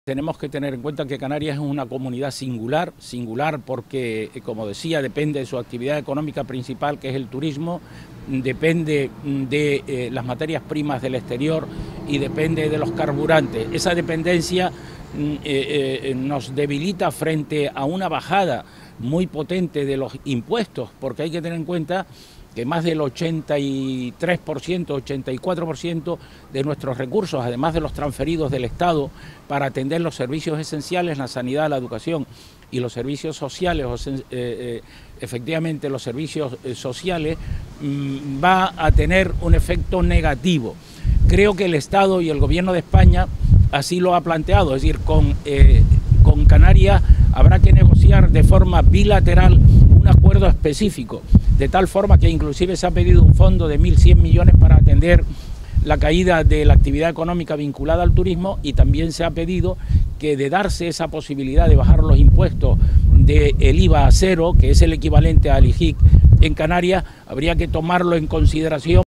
Tenemos que tener en cuenta que Canarias es una comunidad singular porque, como decía, depende de su actividad económica principal, que es el turismo, depende de las materias primas del exterior y depende de los carburantes. Esa dependencia nos debilita frente a una bajada muy potente de los impuestos, porque hay que tener en cuenta que más del 83%, 84% de nuestros recursos, además de los transferidos del Estado para atender los servicios esenciales, la sanidad, la educación y los servicios sociales, efectivamente los servicios sociales, va a tener un efecto negativo. Creo que el Estado y el Gobierno de España así lo ha planteado, es decir, con Canarias habrá que negociar de forma bilateral un acuerdo específico, de tal forma que inclusive se ha pedido un fondo de 1.100 millones para atender la caída de la actividad económica vinculada al turismo, y también se ha pedido que, de darse esa posibilidad de bajar los impuestos del IVA a cero, que es el equivalente al IGIC en Canarias, habría que tomarlo en consideración.